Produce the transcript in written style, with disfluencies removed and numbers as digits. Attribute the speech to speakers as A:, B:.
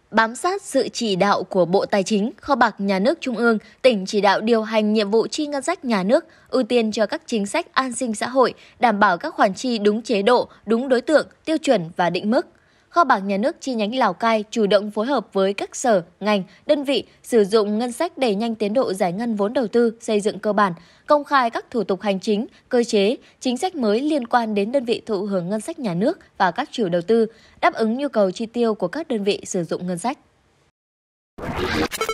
A: Bám sát sự chỉ đạo của Bộ Tài chính, Kho bạc Nhà nước Trung ương, tỉnh chỉ đạo điều hành nhiệm vụ chi ngân sách nhà nước, ưu tiên cho các chính sách an sinh xã hội, đảm bảo các khoản chi đúng chế độ, đúng đối tượng, tiêu chuẩn và định mức. Kho bạc Nhà nước chi nhánh Lào Cai chủ động phối hợp với các sở, ngành, đơn vị sử dụng ngân sách đẩy nhanh tiến độ giải ngân vốn đầu tư xây dựng cơ bản, công khai các thủ tục hành chính, cơ chế, chính sách mới liên quan đến đơn vị thụ hưởng ngân sách nhà nước và các chủ đầu tư, đáp ứng nhu cầu chi tiêu của các đơn vị sử dụng ngân sách.